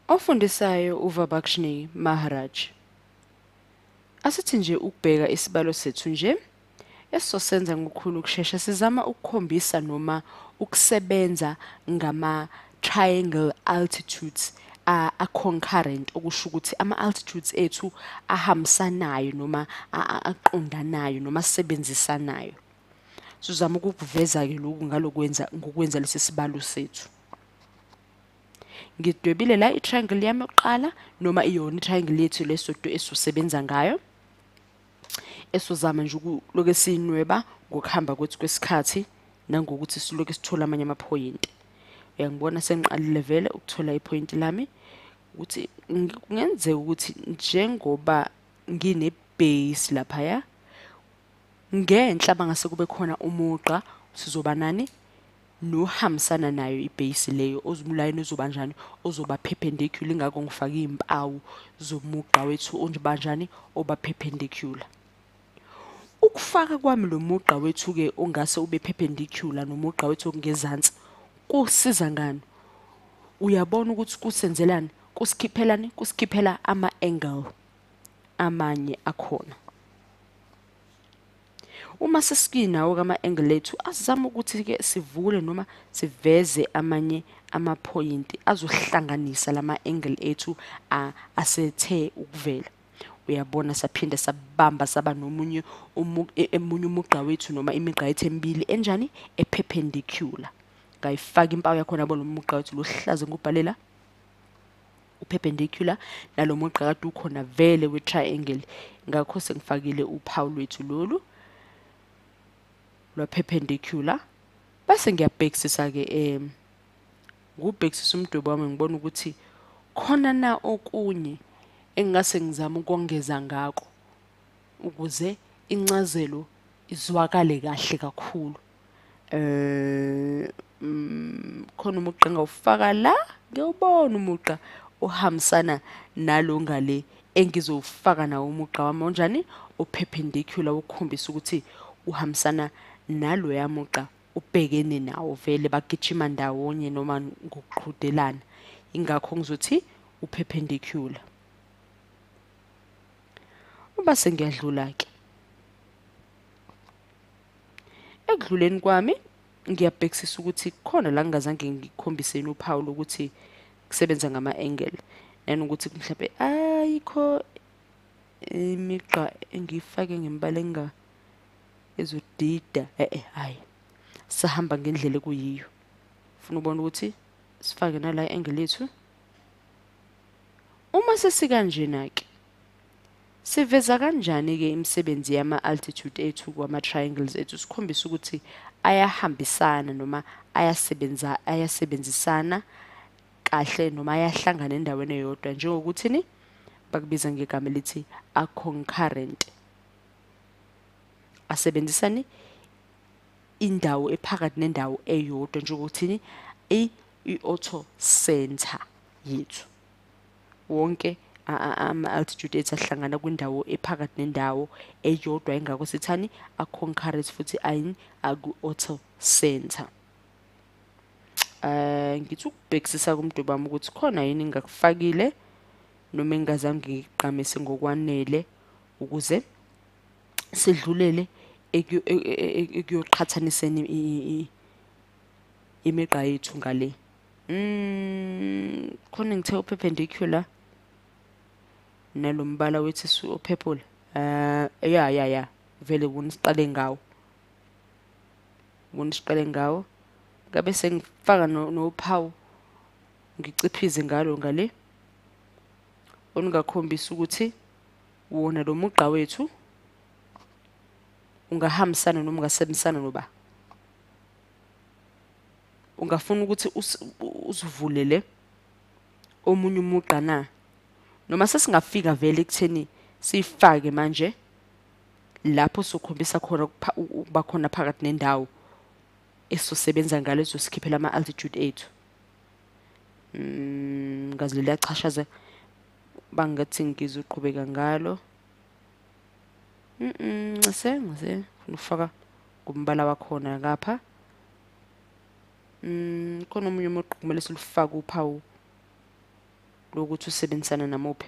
Ofundisayo uVabakshni Maharaj. Asithi nje ukubheka isibalo sethu nje esizosenza ngokukhulu ukusheshsha sizama ukukhombisa noma ukusebenza ngama triangle altitudes concurrent okusho ukuthi ama altitudes ethu ahambisanayo noma aqondanayo noma asebenzisanayo. Sizama ukuveza ke lokhu ngokwenza lesi sibalo sethu. Ngidwebile la i-triangle yami yokuqala noma iyona i-triangle yethu lesodwa esizosebenza ngayo. Esozama nje ukuloke sinweba ngokuhamba kwethu kwesikhathi nangokuthi siloke sithola amanye amaphoyinti. Uyangibona sengiqalile vele ukuthola ipoint lami ukuthi kungenzeka ukuthi njengoba ngine base lapha ya ngenhla bangase kube khona umugqa sizoba nani nohambisana nayo ibase leyo ozumlayini ozobanjani ozoba perpendicular ingakho ngifaka izimpawu zomugqa wethu onjebanjani oba perpendicular. Ukufaka kwami lo mugqa wethu ke ongase ube perpendicular nomugqa wethu ongezansi kusiza ngani? Uyabona ukuthi kusenzelani? Kusikhiphelani? Kusikhiphela ama-angle amanye akhona. Uma sesikinawo kama-angle ethu asizama ukuthi ke sivule noma siveze amanye amaphoyinti azohlanganisa lama-angle ethu asethe ukuvela. Uyabona saphinda sabamba saba nomunye umugqa wethu noma imigqa yethu emibili enjani eperpendicular. Ngayifaka impawu yakho nabo lo mugqa wethu lohlaza ngubhalela uperpendicular nalo mugqa kade ukhona vele we-triangle ngakho sengifakile uphawu lwethu lolu lwa perpendicular. Bese ngiyabhekisisa ke ngubhekisisa umdwebo wami ngibona ukuthi khona na okunye engase ngizama ukongeza ngako ukuze incazelo izwakale kahle kakhulu. Khona umugqa engawufaka la ngiyobona umugqa ohambisana nalo ngale engizowufaka nawo umugqa wami onjani operpendicular ukukhombisa ukuthi uhambisana nalo yamugqa ubhekene nawo vele bagijima ndawonye noma ngokuqhudelana ingakho ngizothi uperpendicular. Base ngiyadlula ke ekudluleni kwami ngiyabhekisisa ukuthi khona la ngingazange ngikhombiseni uphawu lokuthi kusebenza ngama-angle nanokuthi mhlawumbe ayikho imigqa engiyifake ngembala ezodida hayi sahamba ngendlela kuyiyo. Ufuna ubona ukuthi sifake nala i-angle yethu. Uma sesikanjena ke siveza kanjani ke imisebenzi yama-altitude ethu kwama-triangles ethu sikhombisa ukuthi ayahambisana noma ayasebenzisana kahle noma ayahlangana endaweni eyodwa njengokuthi ni bakubiza ngegama elithi a-concurrent. Asebenzisani indawo ephakathi nendawo eyodwa njengokuthi ni i-auto center yethu. Wonke ama-altitude ethu ahlangana kwindawo ephakathi nendawo eyodwa ingakho sithani a-concurrent futhi ayini aku-auto center. Ngithi ukubhekisisa kumdwebo wami ukuthi khona yini engakufakile noma engazange ngiqhamise ngokwanele ukuze sidlulele ekuyoqhathaniseni imigqa yethu ngale. Khona ngithe uperpendicular nalo mbala wethu opurple. Ya vele wona siqale ngawo. Wona siqale ngawo. Ngabe sengifaka nophawu ngiciphize ngalo ngale. Oningakhombisa ukuthi wona lo mugqa wethu ungahambisana noma ungasebenzisana noba. Ungafuna ukuthi usivulele omunye umugqa na noma sesingafika vele ekutheni sifake manje lapho sokhombisa khona ukuba khona phakathi nendawo esizosebenza ngalo ezosikhiphela ama-altitude ethu. Ngazi liyachashaza bangathi ngizoqhubeka ngalo. Ngise ufaka kumbala wakhona ngapha. Khona omunye umugqa kumele silufake uphawu lokuthi usebenzisana namuphi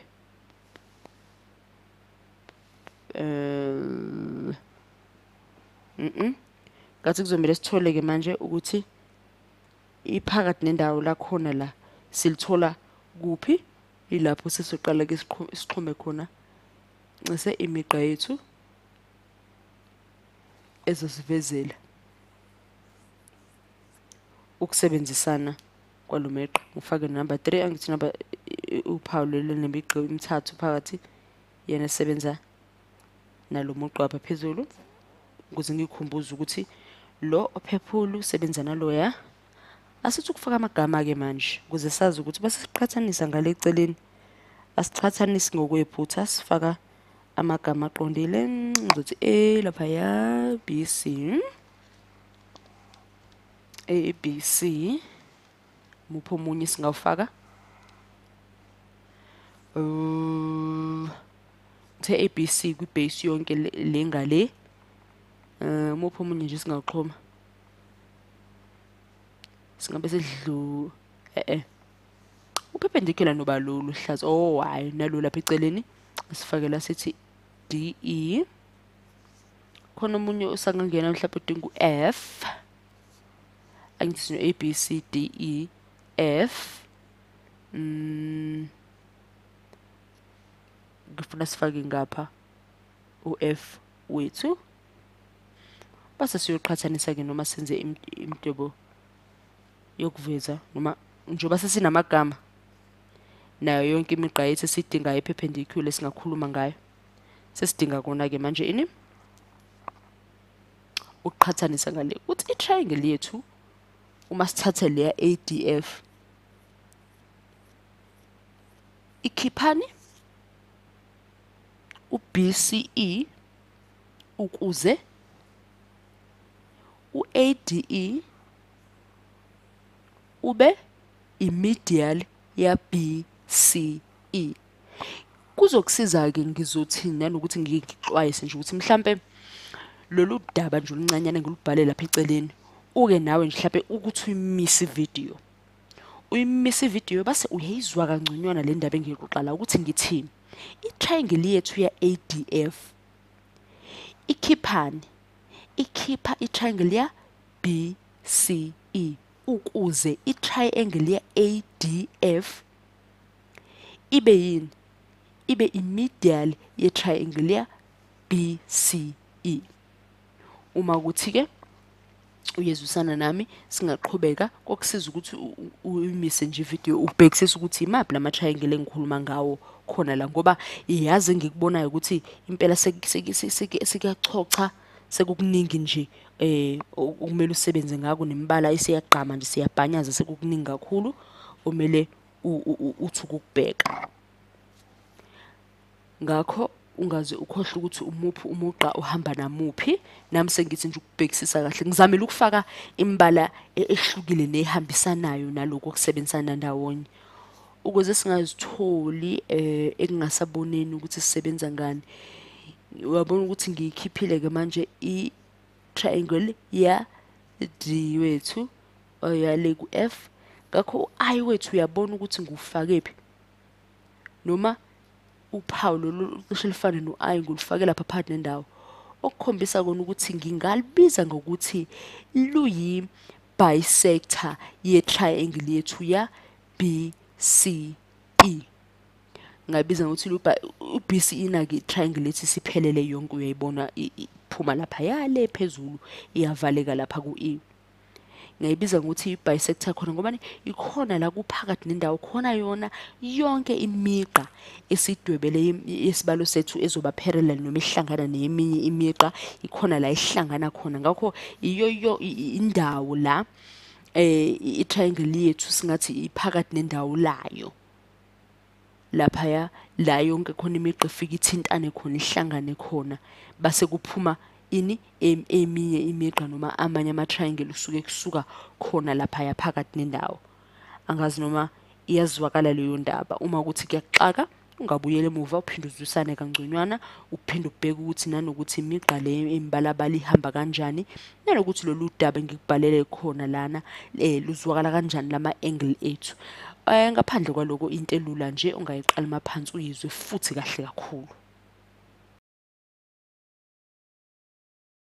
ngathi kuzomela sithole-ke manje ukuthi iphakathi nendawo la khona la silithola kuphi ilapho sesoqala-ke sixhume khona ncise imigqa yethu ezosivezela ukusebenzisana kwalo meqa. Ngifake number 3 angithi number uphawu lelo nemigqa emithathu phakathi yena esebenza nalo mugqa apha phezulu ukuze ngikhumbuze ukuthi lo ophephulu usebenza naloya. Asithi ukufaka amagama-ke manje ukuze sazi ukuthi base siqhathanisa ngale eceleni asiqhathanisi ngokwephutha sifaka amagama aqondile ngizothi A laphaya B C A B C mupho omunye singawufaka the A B C kwibase yonke le ngale mupho omunye nje singawuxhoma singabe sedlu uperpendicular noba lolu hlaza hayi nalo lapha eceleni sifake la sithi D E khona omunye usangangena mhlawumbe udinga F angithi no A B C D E F ngifuna sifake ngapha u-F wethu base siyoqhathanisa-ke noma senze imidwebo yokuveza noma njengoba sesinamagama nayo yonke imigqa yethu esidingayo eperpendicular singakhuluma ngayo sesidinga kona-ke manje ini ukuqhathanisa ngale uthi i-triangle yethu uma sithathe leya ADF ikhiphani uBCE ukuze uADE ube imedial ya BCE. Kuzokusiza-ke ngizothi nanokuthi ngixwayise nje ukuthi mhlambe lolu daba nje oluncanyane ngilubhale lapha eceleni uke nawe nje mhlambe ukuthi uyimise video. Uyimise ivideo base uyayizwa kangconywana le ndaba engiyixoxala ukuthi ngithini. I-triangle yethu ya ADF ikhiphani ikhipha i-triangle ya BCE ukuze i-triangle ya ADF ibe yini ibe imedial ye-triangle ya BCE. Uma ukuthi-ke uyezwisana nami singaqhubeka kokusiza ukuthi uyimise nje ivideo ubhekisisa ukuthi imaphi lama triangle engikhuluma ngawo khona la ngoba iyazi ngikubonayo ukuthi impela sekuyachocha sekukuningi nje okumele usebenze ngako nemibala isiyagqama nje siyabhanyaza sekukuningi kakhulu omele uthi ukubheka ngakho ungaze ukhohle ukuthi umuphi umugqa uhamba namuphi. Nami sengithi nje ukubhekisisa kahle ngizamile ukufaka imibala ehlukile nehambisanayo naloko okusebenzisana ndawonye ukuze singazitholi ekungasaboneni ukuthi sisebenza ngani. Uyabona ukuthi ngiyikhiphile-ke manje i-triangle ya D wethu oyale ku-F ngakho u-I wethu uyabona ukuthi ngufakephi noma uphawu lolu cishe lifane no-I ngulifake lapha phakathi nendawo okukhombisa kona ukuthi ngingalibiza ngokuthi luyi-bisector ye-triangle yethu ya BCE. Ngabiza ngokuthi u-BCE nake i-triangle lethi siphelele yonke uyayibona iphuma lapha yale phezulu iyavaleka lapha ku-E. Ngayibiza ngokuthi i-bisector khona ngoba ikhona la kuphakathi nendawo khona yona yonke imigqa esidwebele yesibalo sethu ezoba parallel noma ihlangana neminye imigqa ikhona la ihlangana khona ngakho iyo indawo la i-triangle yethu singathi iphakathi nendawo layo laphaya la yonke khona imigqa ifika ithintane khona ihlangane khona base kuphuma ini eminye imigqa noma amanye ama-triangle kusuka khona laphaya phakathi nendawo. Angazi noma iyazwakala leyo ndaba. Uma ukuthi kuyaxaka ungabuyela emuva uphinde uzwisane kangconywana uphinde ubheke ukuthi nanokuthi imigqa le emibalabala ihamba kanjani nanokuthi lolu daba ngikubhalele khona lana luzwakala kanjani lama-angle ethu. ngaphandle kwaloko into elula nje ongayiqala maphansi uyizwe futhi kahle kakhulu.